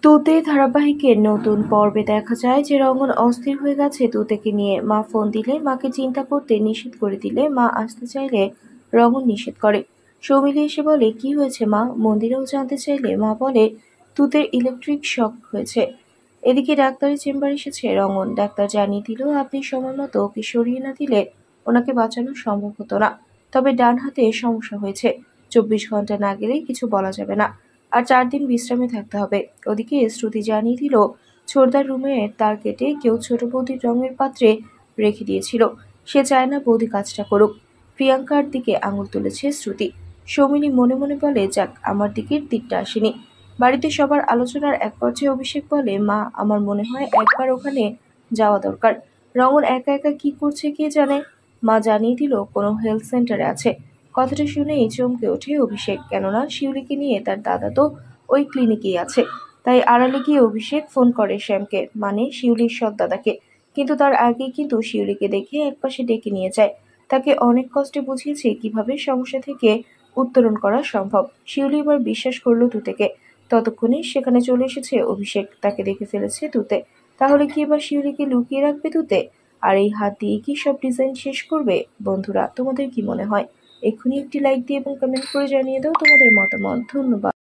তুতে ধারাবাহিকের নতুন পর্বে দেখা যায় যে রঙন অস্থির হয়ে গেছে তুতেকে নিয়ে। মা ফোন দিলে মাকে চিন্তা করতে নিষেধ করে দিলে মা আসতে চাইলে রঙন নিষেধ করে। সৌমিলি এসে বলে, কি হয়েছে মা? মন্দিরেও জানতে চাইলে মা বলে, তুতের ইলেকট্রিক শক হয়েছে। এদিকে ডাক্তারের চেম্বার এসেছে রঙন। ডাক্তার জানিয়ে দিল, আপনি সময় মতো ওকে সরিয়ে না দিলে ওনাকে বাঁচানো সম্ভব হতো না। তবে ডান হাতে সমস্যা হয়েছে, 24 ঘন্টা না গেলেই কিছু বলা যাবে না, আর 4 দিন বিশ্রামে থাকতে হবে। ওদিকে শ্রুতি জানিয়ে দিল, ছোটদার রুমে তার কেটে কেউ ছোট বৌদির রঙের পাত্রে রেখে দিয়েছিল। সে চায় না বৌদি কাজটা করুক। প্রিয়াঙ্কার দিকে আঙুল তুলেছে শ্রুতি। সৌমিনী মনে মনে বলে, যাক, আমার দিকের তীরটা আসেনি। বাড়িতে সবার আলোচনার এক পর্যায়ে অভিষেক বলে, মা, আমার মনে হয় একবার ওখানে যাওয়া দরকার। রঙন একা একা কি করছে কে জানে। মা জানিয়ে দিল, কোনো হেলথ সেন্টারে আছে। কথাটা শুনেই চমকে ওঠে অভিষেক, কেননা শিউলিকে নিয়ে তার দাদা তো ওই ক্লিনিকেই আছে। তাই আড়ালে গিয়ে অভিষেক ফোন করে শ্যামকে, মানে শিউলির সৎ দাদাকে। কিন্তু তার আগেই কিন্তু শিউলিকে দেখে একপাশে ডেকে নিয়ে যায়। তাকে অনেক কষ্টে বুঝিয়েছে কিভাবে সমস্যা থেকে উত্তরণ করা সম্ভব। শিউলি এবার বিশ্বাস করলো তুতেকে। ততক্ষণে সেখানে চলে এসেছে অভিষেক। তাকে দেখে ফেলেছে তুতে। তাহলে কি এবার শিউলিকে লুকিয়ে রাখবে তুতে? আর এই হাত দিয়ে কি সব ডিজাইন শেষ করবে? বন্ধুরা, তোমাদের কি মনে হয়? এক্ষুনি একটি লাইক দিয়ে এবং কমেন্ট করে জানিয়ে দাও তোমাদের মতামত। ধন্যবাদ।